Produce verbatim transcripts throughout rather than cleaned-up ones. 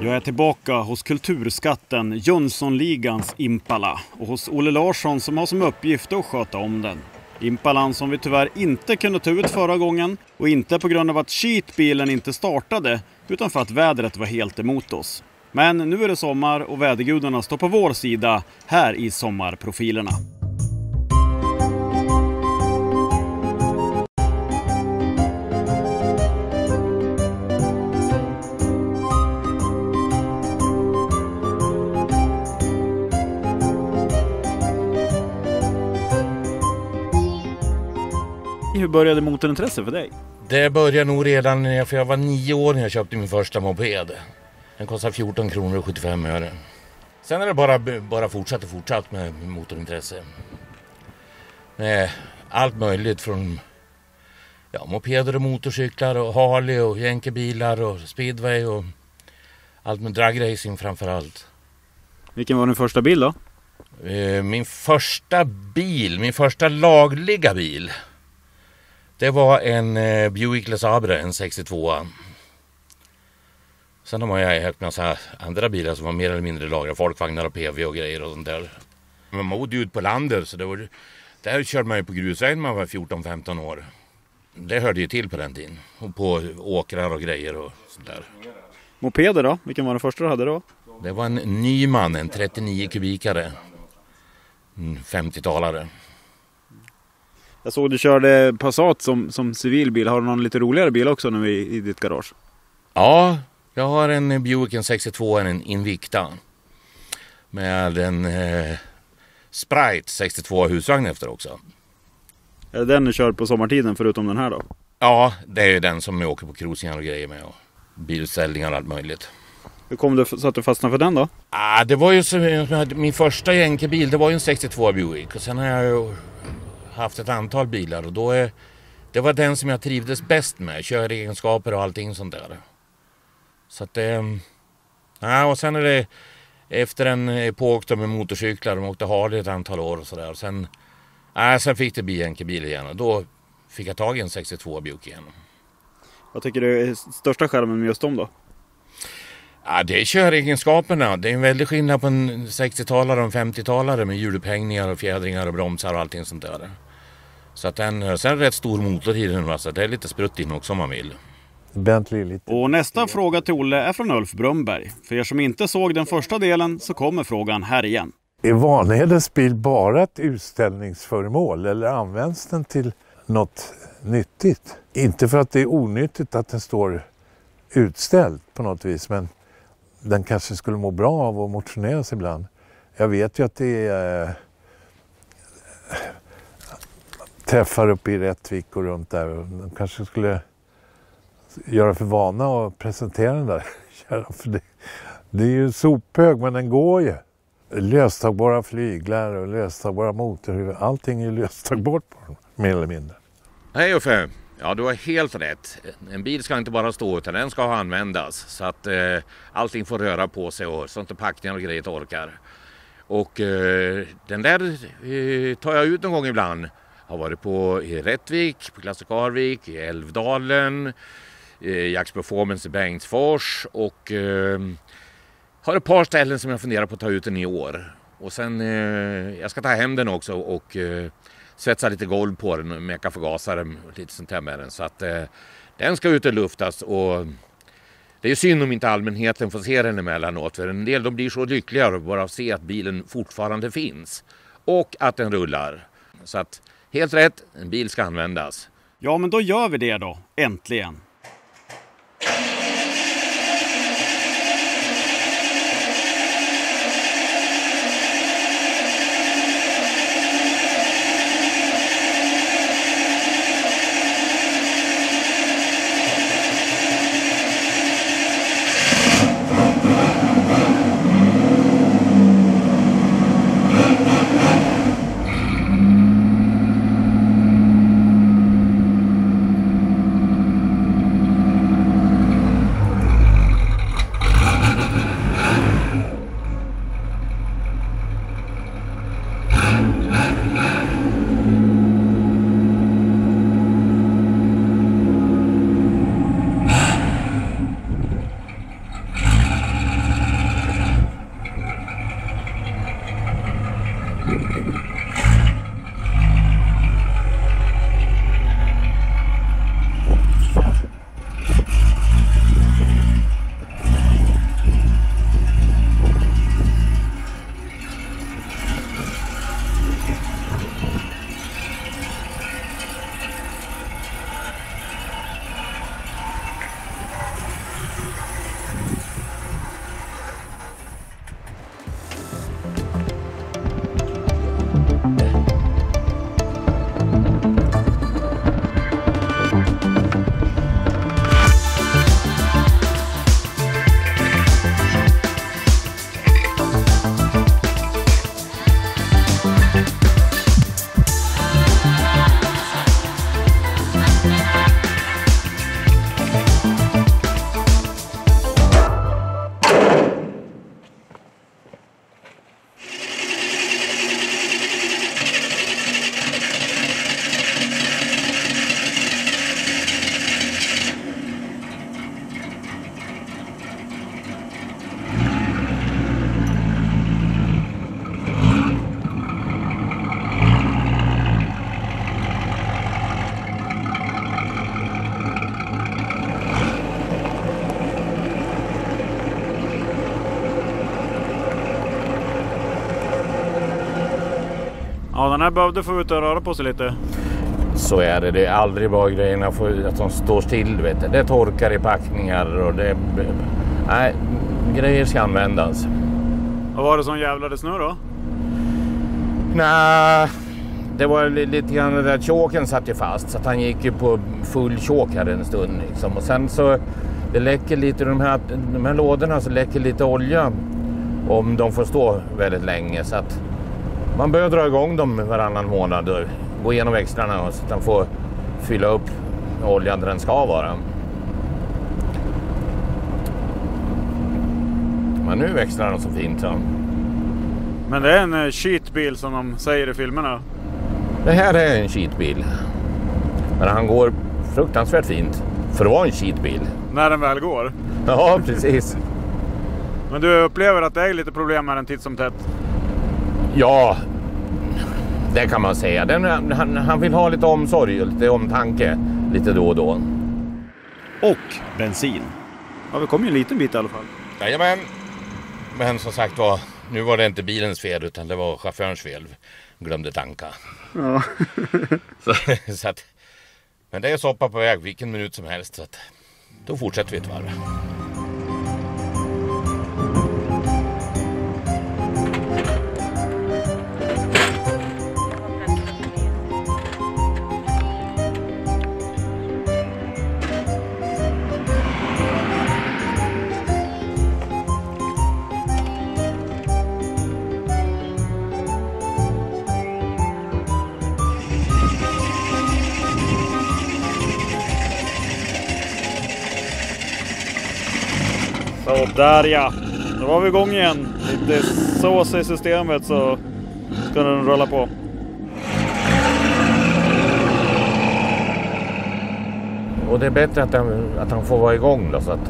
Jag är tillbaka hos kulturskatten Jönssonligans Impala och hos Olle Larsson som har som uppgift att sköta om den. Impalan som vi tyvärr inte kunde ta ut förra gången och inte på grund av att sheetbilen inte startade utan för att vädret var helt emot oss. Men nu är det sommar och vädergudarna står på vår sida här i sommarprofilerna. Hur började motorintresse för dig? Det började nog redan när jag, för jag var nio år när jag köpte min första moped. Den kostade fjorton kronor och sjuttiofem öre. Sen är det bara, bara fortsatt och fortsatt med motorintresse. Med allt möjligt från ja, mopeder och motorcyklar och Harley och jänkebilar och speedway och allt med dragracing framför allt. Vilken var din första bil då? Min första bil, min första lagliga bil. Det var en eh, Buick LeSabre, en sextiotvå. Sen har jag haft massa andra bilar som var mer eller mindre lagliga. Folkvagnar och P V och grejer och sånt där. Man bodde ut på landet så det var, där körde man ju på grusvägen när man var fjorton femton år. Det hörde ju till på den tiden. Och på åkrar och grejer och sånt där. Mopeder då? Vilken var den första du hade då? Det var en Nyman, en trettionio kubikare. En femtiotalare. Jag såg du körde Passat som, som civilbil. Har du någon lite roligare bil också nu i, i ditt garage? Ja, jag har en Buick en sextiotvå, en Invicta. Med en eh, Sprite sextiotvå husvagn efter också. Är det den du kör på sommartiden förutom den här då? Ja, det är ju den som jag åker på cruisingar och grejer med. Och bilställningar och allt möjligt. Hur kom det så att du fastnade för den då? Ah, det var ju så, min första jänkebil, det var ju en sextiotvå Buick. Och sen har jag ju haft ett antal bilar och då är det var den som jag trivdes bäst med, köregenskaper och allting sånt där. Så att det ja, och sen är det efter en epok då med motorcyklar och åkte Harley ett antal år och sådär. Sen ja, sen fick det bli jänkebil igen och då fick jag tag i en sextiotvå Buick igen. Vad tycker du är största skärmen med just dem då? Ja, det är köregenskaperna. Det är en väldig skillnad på en sextiotalare och en femtiotalare med hjulupphängningar och fjädringar och bromsar och allting sånt där. Så att den, sen är det rätt stor motor i den, så det är lite sprutt in också om man vill. Bentley lite. Och nästa fråga till Olle är från Ulf Brumberg. För er som inte såg den första delen så kommer frågan här igen. Är Vanhedens bil bara ett utställningsföremål eller används den till något nyttigt? Inte för att det är onyttigt att den står utställd på något vis, men den kanske skulle må bra av att motioneras ibland. Jag vet ju att det är äh, träffar uppe i Rättvik och runt där. De kanske skulle göra för vana att presentera den där. För det, det är ju en sophög, men den går ju. Löstagbara flyglar och löstagbara motorhuvud. Allting är ju löstagbart på den, mer eller mindre. Hej Uffe! Ja, du har helt rätt. En bil ska inte bara stå utan den ska användas. Så att eh, allting får röra på sig och så inte packningar och grejer orkar. Och eh, den där eh, tar jag ut någon gång ibland. Har varit på i Rättvik, på Klassikarvik, i Älvdalen, i Jacks Performance i Bengtsfors och eh, har ett par ställen som jag funderar på att ta ut den i år. Och sen, eh, jag ska ta hem den också och eh, svetsa lite golv på den och meka förgasare och lite sånt här med den. Så att eh, den ska ut och luftas och det är ju synd om inte allmänheten får se den emellanåt. För en del de blir så lyckliga av bara att se att bilen fortfarande finns och att den rullar. Så att helt rätt, en bil ska användas. Ja, men då gör vi det då, äntligen. Ja, den här behövde få ut och röra på sig lite. Så är det. Det är aldrig bara grejerna för att de står still. Vet du. Det torkar i packningar och det... Nej, grejer ska användas. Vad var det som jävlades nu då? Nej, det var lite grann det där tjåken satt ju fast. Så att han gick ju på full tjåk här en stund. Liksom. Och sen så... Det läcker lite, de här, de här lådorna så läcker lite olja om de får stå väldigt länge. Så att man bör dra igång dem varannan månad och gå igenom växlarna så att de får fylla upp oljan där den ska vara. Men nu växlar den så fint. Så. Men det är en cheatbil som de säger i filmerna. Det här är en cheatbil. Men han går fruktansvärt fint för att vara en cheatbil. När den väl går. Ja, precis. Men du upplever att det är lite problem med den titt som tätt? Ja, det kan man säga. Den, han, han vill ha lite omsorg och lite omtanke lite då och då. Och bensin. Ja, vi kom ju en liten bit i alla fall. Jajamän. Men som sagt var, nu var det inte bilens fel utan det var chaufförens fel. Glömde tanka. Ja. så, så att, men det är soppa på väg vilken minut som helst. Så att, då fortsätter vi ett varv. Så där ja, då var vi igång igen. Lite sås i systemet så ska den rulla på. Och det är bättre att han, att han får vara igång då, så att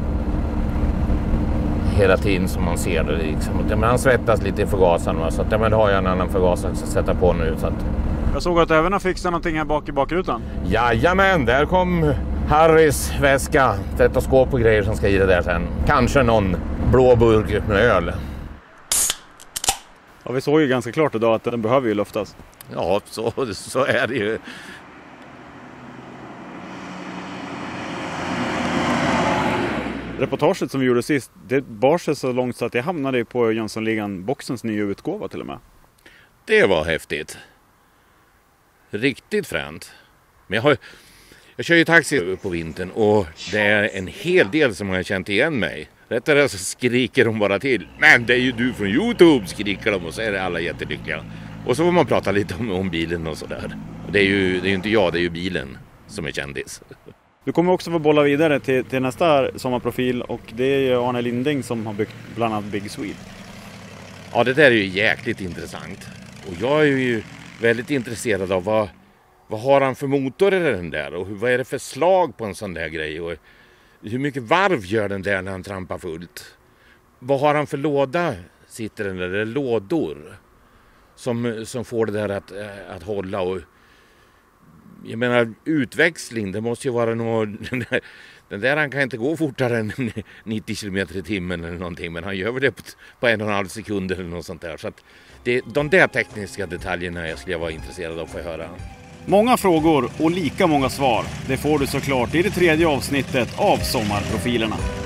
hela tiden som man ser det liksom. Men han svettas lite i förgasaren, så att ja, men då har jag en annan förgasare att sätta på nu. Så att... Jag såg att även har fixat någonting här bak i bakrutan. Jajamän, där kom Harrys väska, stetoskop och grejer som ska i det där sen. Kanske någon blå burk med öl. Ja, vi såg ju ganska klart idag att den behöver ju luftas. Ja, så, så är det ju. Reportaget som vi gjorde sist, det bar sig så långt så att jag hamnade på Jönssonligan-boxens nya utgåva till och med. Det var häftigt. Riktigt fränt. Men jag har jag kör ju taxi på vintern och det är en hel del som har känt igen mig. Rättare så skriker de bara till. Men det är ju du från YouTube, skriker de, och så är det alla jättelyckliga. Och så får man prata lite om, om bilen och sådär. Det är ju det är ju inte jag, det är ju bilen som är kändis. Du kommer också få bolla vidare till, till nästa sommarprofil, och det är ju Arne Linding som har byggt bland annat Big Swede. Ja, det där är ju jäkligt intressant. Och jag är ju väldigt intresserad av vad, vad har han för motor i den där, och vad är det för slag på en sån där grej, och hur mycket varv gör den där när han trampar fullt. Vad har han för låda, sitter den där, eller lådor som, som får det där att, att hålla. Och jag menar, utväxling, det måste ju vara något, den där, den där han kan inte gå fortare än nittio kilometer i timmen eller någonting, men han gör det på, på en och en halv sekund eller något sånt där. Så att det, de där tekniska detaljerna jag skulle vara intresserad av att få höra. Många frågor och lika många svar, det får du såklart i det tredje avsnittet av Sommarprofilerna.